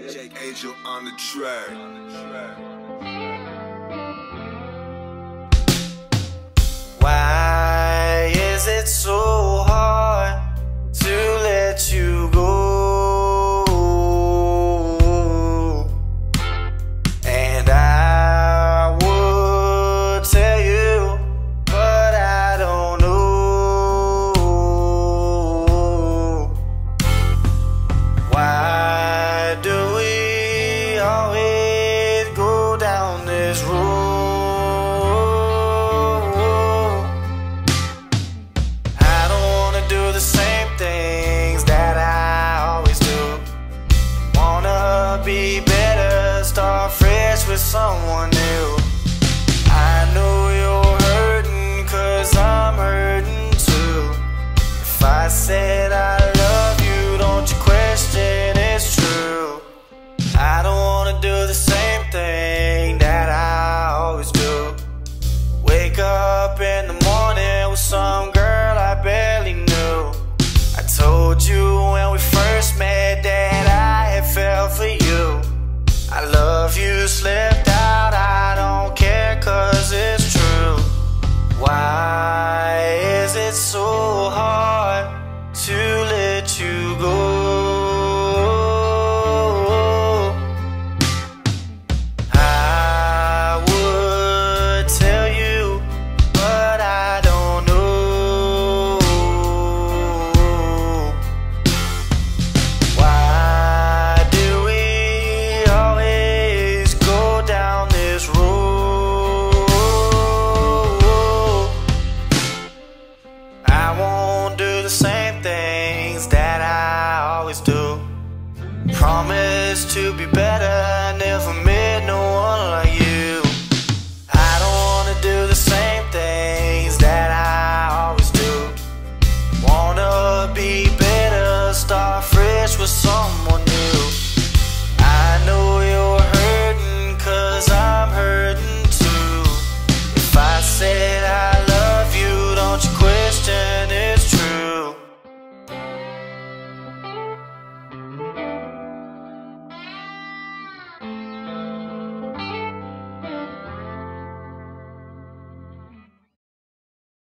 Angel on the track. Why is it so hard to let you go? And I would tell you, but I don't know. Why do we always go down this road? The same things that I always do. Wanna be better, start fresh with someone new. I know you're hurting, 'cause I'm hurting too. If I said I love you, don't you question it's true. I don't wanna do the same thing that I always do. Wake up in the morning with some girl I barely knew. I told you when we first met that I had fell for you. I love you slipped out, I don't care 'cause it's true. Why is it so hard to let you go? Same things that I always do. Promise to be better.